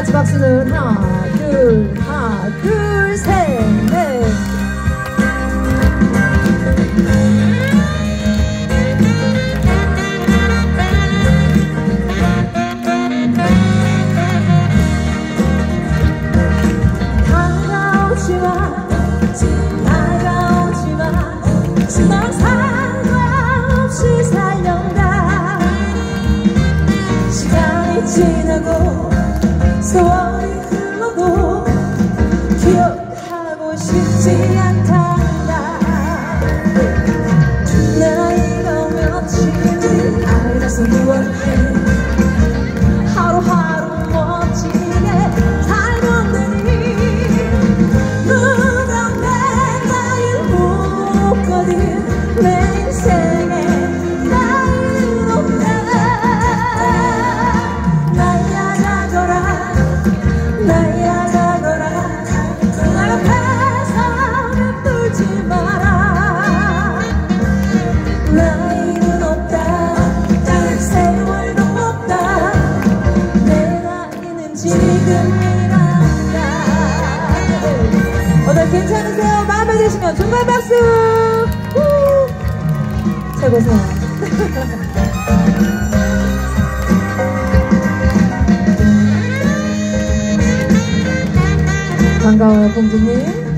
같이 박수는 하나 둘 셋 넷. 넌 상관없이 살려가. 시간이 지나고 세월이 흘러도 기억하고 싶지 않단다. 나이가 며칠인지 알아서 무엇해. 하루하루 멋지게 살았느니 누가 내 나이를 묻거든. 내 인생에 나이는 없다. 나야 가거라 나야 가거라. 나 옆에서 뚫지 마라. 나이는 없다. 세월도 없다. 내 나이는 지금이란다. 오늘 괜찮으세요? 마음에 드시면 정말 박수! 최고세요. 반가워요, 공주님.